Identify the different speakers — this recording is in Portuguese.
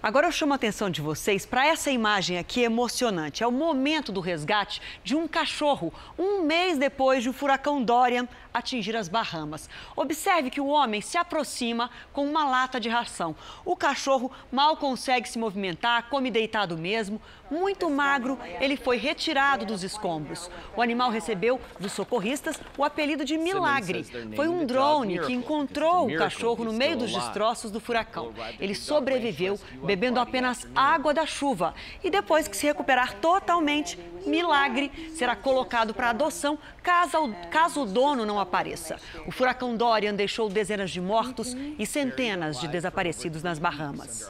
Speaker 1: Agora eu chamo a atenção de vocês para essa imagem aqui emocionante. É o momento do resgate de um cachorro, um mês depois de o furacão Dorian atingir as Bahamas. Observe que o homem se aproxima com uma lata de ração. O cachorro mal consegue se movimentar, come deitado mesmo. Muito magro, ele foi retirado dos escombros. O animal recebeu dos socorristas o apelido de Milagre. Foi um drone que encontrou o cachorro no meio dos destroços do furacão. Ele sobreviveu bebendo apenas água da chuva. E depois que se recuperar totalmente, Milagre será colocado para adoção caso o dono não apareça. O furacão Dorian deixou dezenas de mortos e centenas de desaparecidos nas Bahamas.